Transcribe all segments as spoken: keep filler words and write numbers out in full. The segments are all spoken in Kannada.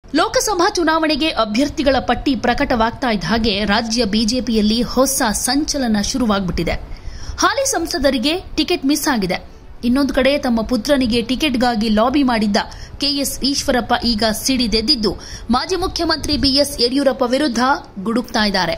ಲೋಕಸಭಾ ಚುನಾವಣೆಗೆ ಅಭ್ಯರ್ಥಿಗಳ ಪಟ್ಟಿ ಪ್ರಕಟವಾಗ್ತಾ ಇದ್ದ ಹಾಗೆ ರಾಜ್ಯ ಬಿಜೆಪಿಯಲ್ಲಿ ಹೊಸ ಸಂಚಲನ ಶುರುವಾಗ್ಬಿಟ್ಟಿದೆ. ಹಾಲಿ ಸಂಸದರಿಗೆ ಟಿಕೆಟ್ ಮಿಸ್ ಆಗಿದೆ. ಇನ್ನೊಂದು ಕಡೆ ತಮ್ಮ ಪುತ್ರನಿಗೆ ಟಿಕೆಟ್ಗಾಗಿ ಲಾಬಿ ಮಾಡಿದ್ದ ಕೆಎಸ್ ಈಶ್ವರಪ್ಪ ಈಗ ಸಿಡಿದೆದ್ದಿದ್ದು ಮಾಜಿ ಮುಖ್ಯಮಂತ್ರಿ ಬಿಎಸ್ ಯಡಿಯೂರಪ್ಪ ವಿರುದ್ಧ ಗುಡುಕ್ತಾ ಇದ್ದಾರೆ.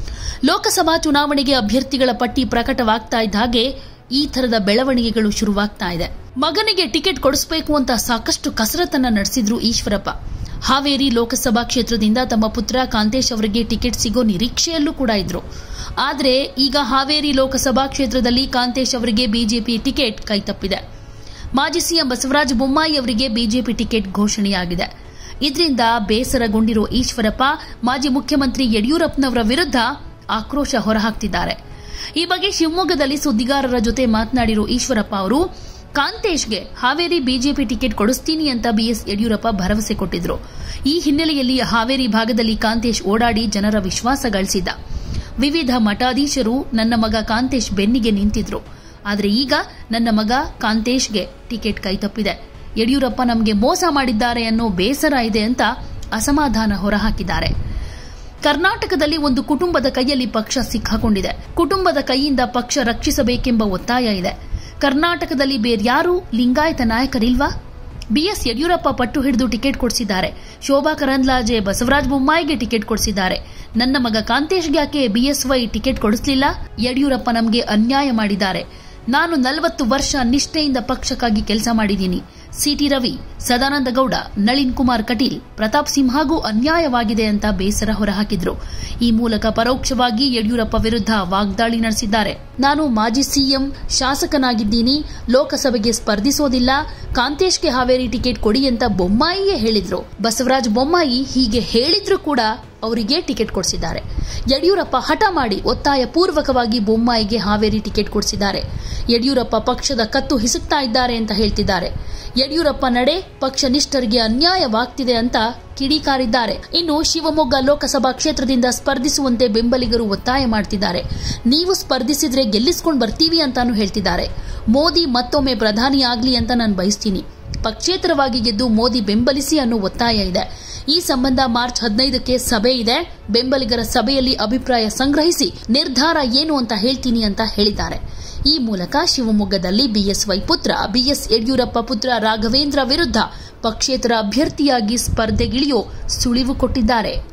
ಲೋಕಸಭಾ ಚುನಾವಣೆಗೆ ಅಭ್ಯರ್ಥಿಗಳ ಪಟ್ಟಿ ಪ್ರಕಟವಾಗ್ತಾ ಇದ್ದ ಹಾಗೆ ಈ ಥರದ ಬೆಳವಣಿಗೆಗಳು ಶುರುವಾಗ್ತಾ ಇದೆ. ಮಗನಿಗೆ ಟಿಕೆಟ್ ಕೊಡಿಸಬೇಕು ಅಂತ ಸಾಕಷ್ಟು ಕಸರತ್ತನ್ನ ನಡೆಸಿದ್ರು ಈಶ್ವರಪ್ಪ. ಹಾವೇರಿ ಲೋಕಸಭಾ ಕ್ಷೇತ್ರದಿಂದ ತಮ್ಮ ಪುತ್ರ ಕಾಂತೇಶ್ ಅವರಿಗೆ ಟಿಕೆಟ್ ಸಿಗೋ ನಿರೀಕ್ಷೆಯಲ್ಲೂ ಕೂಡ ಇದ್ರು. ಆದರೆ ಈಗ ಹಾವೇರಿ ಲೋಕಸಭಾ ಕ್ಷೇತ್ರದಲ್ಲಿ ಕಾಂತೇಶ್ ಅವರಿಗೆ ಬಿಜೆಪಿ ಟಿಕೆಟ್ ಕೈತಪ್ಪಿದೆ. ಮಾಜಿ ಸಿಎಂ ಬಸವರಾಜ ಬೊಮ್ಮಾಯಿ ಅವರಿಗೆ ಬಿಜೆಪಿ ಟಿಕೆಟ್ ಘೋಷಣೆಯಾಗಿದೆ. ಇದರಿಂದ ಬೇಸರಗೊಂಡಿರೋ ಈಶ್ವರಪ್ಪ ಮಾಜಿ ಮುಖ್ಯಮಂತ್ರಿ ಯಡಿಯೂರಪ್ಪನವರ ವಿರುದ್ಧ ಆಕ್ರೋಶ ಹೊರಹಾಕ್ತಿದ್ದಾರೆ. ಈ ಬಗ್ಗೆ ಶಿವಮೊಗ್ಗದಲ್ಲಿ ಸುದ್ದಿಗಾರರ ಜೊತೆ ಮಾತನಾಡಿರೋ ಈಶ್ವರಪ್ಪ ಅವರು ಕಾಂತೇಶ್ಗೆ ಹಾವೇರಿ ಬಿಜೆಪಿ ಟಿಕೆಟ್ ಕೊಡಿಸ್ತೀನಿ ಅಂತ ಬಿಎಸ್ ಯಡಿಯೂರಪ್ಪ ಭರವಸೆ ಕೊಟ್ಟಿದ್ರು. ಈ ಹಿನ್ನೆಲೆಯಲ್ಲಿ ಹಾವೇರಿ ಭಾಗದಲ್ಲಿ ಕಾಂತೇಶ್ ಓಡಾಡಿ ಜನರ ವಿಶ್ವಾಸ ಗಳಿಸಿದ್ದ. ವಿವಿಧ ಮಠಾಧೀಶರು ನನ್ನ ಮಗ ಕಾಂತೇಶ್ ಬೆನ್ನಿಗೆ ನಿಂತಿದ್ರು. ಆದರೆ ಈಗ ನನ್ನ ಮಗ ಕಾಂತೇಶ್ಗೆ ಟಿಕೆಟ್ ಕೈತಪ್ಪಿದೆ. ಯಡಿಯೂರಪ್ಪ ನಮಗೆ ಮೋಸ ಮಾಡಿದ್ದಾರೆ ಅನ್ನೋ ಬೇಸರ ಇದೆ ಅಂತ ಅಸಮಾಧಾನ ಹೊರಹಾಕಿದ್ದಾರೆ. ಕರ್ನಾಟಕದಲ್ಲಿ ಒಂದು ಕುಟುಂಬದ ಕೈಯಲ್ಲಿ ಪಕ್ಷ ಸಿಕ್ಕಾಕೊಂಡಿದೆ. ಕುಟುಂಬದ ಕೈಯಿಂದ ಪಕ್ಷ ರಕ್ಷಿಸಬೇಕೆಂಬ ಒತ್ತಾಯ ಇದೆ. ಕರ್ನಾಟಕದಲ್ಲಿ ಬೇರ್ಯಾರೂ ಲಿಂಗಾಯತ ನಾಯಕರಿಲ್ವಾ? ಬಿಎಸ್ ಯಡಿಯೂರಪ್ಪ ಪಟ್ಟು ಹಿಡಿದು ಟಿಕೆಟ್ ಕೊಡಿಸಿದ್ದಾರೆ. ಶೋಭಾ ಕರಂದ್ಲಾಜೆ ಬಸವರಾಜ ಬೊಮ್ಮಾಯಿಗೆ ಟಿಕೆಟ್ ಕೊಡಿಸಿದ್ದಾರೆ. ನನ್ನ ಮಗ ಕಾಂತೇಶ್ಗೆ ಯಾಕೆ ಬಿಎಸ್ವೈ ಟಿಕೆಟ್ ಕೊಡಿಸಲಿಲ್ಲ? ಯಡಿಯೂರಪ್ಪ ನಮಗೆ ಅನ್ಯಾಯ ಮಾಡಿದ್ದಾರೆ. ನಾನು ನಲವತ್ತು ವರ್ಷ ನಿಷ್ಠೆಯಿಂದ ಪಕ್ಷಕ್ಕಾಗಿ ಕೆಲಸ ಮಾಡಿದ್ದೀನಿ. ಸಿಟಿ ರವಿ, ಸದಾನಂದ ಗೌಡ, ನಳಿನ್ ಕುಮಾರ್ ಕಟೀಲ್, ಪ್ರತಾಪ್ ಸಿಂಹಗೂ ಅನ್ಯಾಯವಾಗಿದೆ ಅಂತ ಬೇಸರ ಹೊರಹಾಕಿದ್ರು. ಈ ಮೂಲಕ ಪರೋಕ್ಷವಾಗಿ ಯಡಿಯೂರಪ್ಪ ವಿರುದ್ಧ ವಾಗ್ದಾಳಿ ನಡೆಸಿದ್ದಾರೆ. ನಾನು ಮಾಜಿ ಸಿಎಂ, ಶಾಸಕನಾಗಿದ್ದೀನಿ, ಲೋಕಸಭೆಗೆ ಸ್ಪರ್ಧಿಸೋದಿಲ್ಲ, ಕಾಂತೇಶ್ಗೆ ಹಾವೇರಿ ಟಿಕೆಟ್ ಕೊಡಿ ಅಂತ ಬೊಮ್ಮಾಯಿಯೇ ಹೇಳಿದ್ರು. ಬಸವರಾಜ ಬೊಮ್ಮಾಯಿ ಹೀಗೆ ಹೇಳಿದ್ರು ಕೂಡ ಅವರಿಗೆ ಟಿಕೆಟ್ ಕೊಡಿಸಿದ್ದಾರೆ. ಯಡಿಯೂರಪ್ಪ ಹಠ ಮಾಡಿ ಒತ್ತಾಯ ಪೂರ್ವಕವಾಗಿ ಬೊಮ್ಮಾಯಿಗೆ ಹಾವೇರಿ ಟಿಕೆಟ್ ಕೊಡಿಸಿದ್ದಾರೆ. ಯಡಿಯೂರಪ್ಪ ಪಕ್ಷದ ಕತ್ತು ಹಿಸುಕ್ತಾ ಇದ್ದಾರೆ ಅಂತ ಹೇಳ್ತಿದ್ದಾರೆ. ಯಡಿಯೂರಪ್ಪ ನಡೆ ಪಕ್ಷ ನಿಷ್ಠರಿಗೆ ಅನ್ಯಾಯವಾಗ್ತಿದೆ ಅಂತ ಕಿಡಿಕಾರಿದ್ದಾರೆ. ಇನ್ನು ಶಿವಮೊಗ್ಗ ಲೋಕಸಭಾ ಕ್ಷೇತ್ರದಿಂದ ಸ್ಪರ್ಧಿಸುವಂತೆ ಬೆಂಬಲಿಗರು ಒತ್ತಾಯ ಮಾಡ್ತಿದ್ದಾರೆ. ನೀವು ಸ್ಪರ್ಧಿಸಿದ್ರೆ ಗೆಲ್ಲಿಸಿಕೊಂಡು ಬರ್ತೀವಿ ಅಂತಾನು ಹೇಳ್ತಿದ್ದಾರೆ. ಮೋದಿ ಮತ್ತೊಮ್ಮೆ ಪ್ರಧಾನಿ ಆಗ್ಲಿ ಅಂತ ನಾನು ಬಯಸ್ತೀನಿ. ಪಕ್ಷೇತರವಾಗಿ ಗೆದ್ದು ಮೋದಿ ಬೆಂಬಲಿಸಿ ಅನ್ನೋ ಒತ್ತಾಯ ಇದೆ. ಈ ಸಂಬಂಧ ಮಾರ್ಚ್ ಹದಿನೈದಕ್ಕೆ ಸಭೆ ಇದೆ. ಬೆಂಬಲಿಗರ ಸಭೆಯಲ್ಲಿ ಅಭಿಪ್ರಾಯ ಸಂಗ್ರಹಿಸಿ ನಿರ್ಧಾರ ಏನು ಅಂತ ಹೇಳ್ತೀನಿ ಅಂತ ಹೇಳಿದ್ದಾರೆ. ಈ ಮೂಲಕ ಶಿವಮೊಗ್ಗದಲ್ಲಿ ಬಿಎಸ್ವೈ ಪುತ್ರ ಬಿಎಸ್ ಯಡಿಯೂರಪ್ಪ ಪುತ್ರ ರಾಘವೇಂದ್ರ ವಿರುದ್ಧ ಪಕ್ಷೇತರ ಅಭ್ಯರ್ಥಿಯಾಗಿ ಸ್ಪರ್ಧೆಗಿಳಿಯೋ ಸುಳಿವು ಕೊಟ್ಟಿದ್ದಾರೆ.